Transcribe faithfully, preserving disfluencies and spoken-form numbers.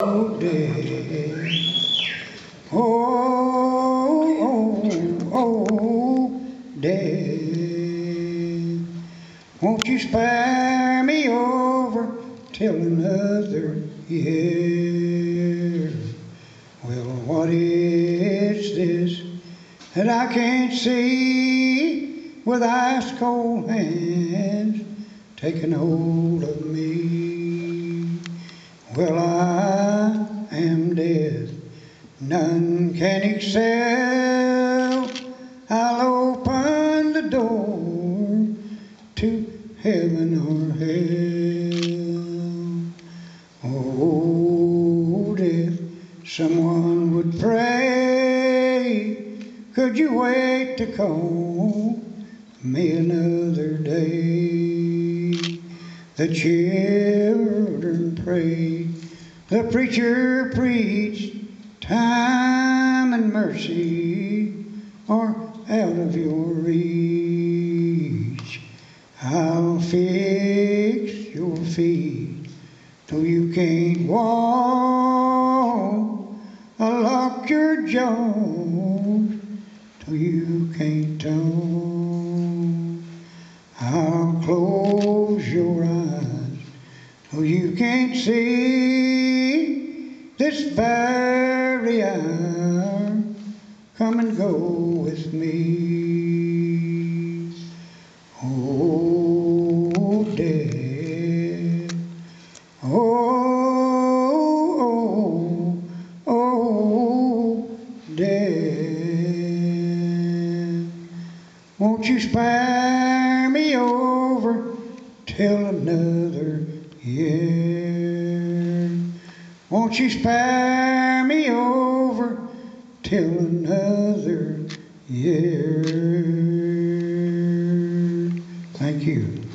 Oh, Dad. Oh, oh, oh, Dad. Won't you spare me over till another year? Well, what is this that I can't see with ice cold hands taking hold of me? Well, I am dead, none can excel. I'll open the door to heaven or hell. Oh, death, someone would pray, could you wait to call me another day? The children pray, the preacher preached, time and mercy are out of your reach. I'll fix your feet though you can't walk. I'll lock your jaws till you can't talk. I'll close your eyes though you can't see. This very hour, come and go with me. Oh, Dad. Oh, oh, oh, Dad. Won't you spare me over till another year? Won't you spare me over till another year? Thank you.